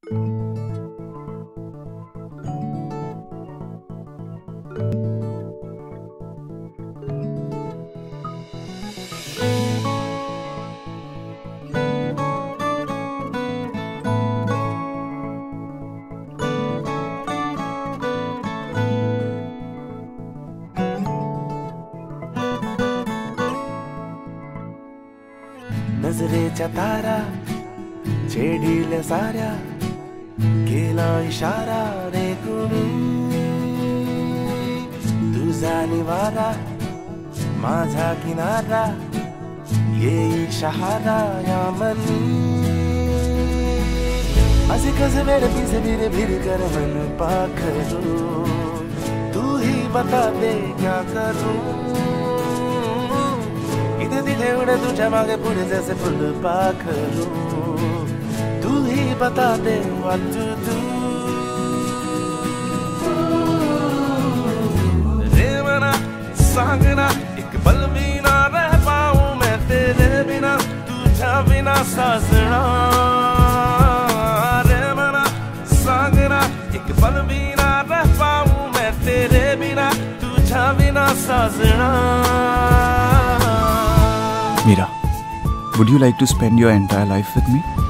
नजरेच्या तारा छेडिले साऱ्या केला इशारा रे कुणी तुझा निवारा माझा किनारा येईल शहारा या मनी असे कसे वेळ पिसे भिरे भिर कर मन पाखरू तू ही बता दे क्या करूं तिथे उडे तुझ्या मागे पुढे जैसे फुल पाखरू तू ही बता दे what to do रे मना सांगना एक पल भी ना रह पाऊं मैं तेरे बिना तुझा बिना साजना रे मना सांगना एक पल भी ना रह पाऊं मैं तेरे बिना तुझा बिना साजना Mira, would you like to spend your entire life with me?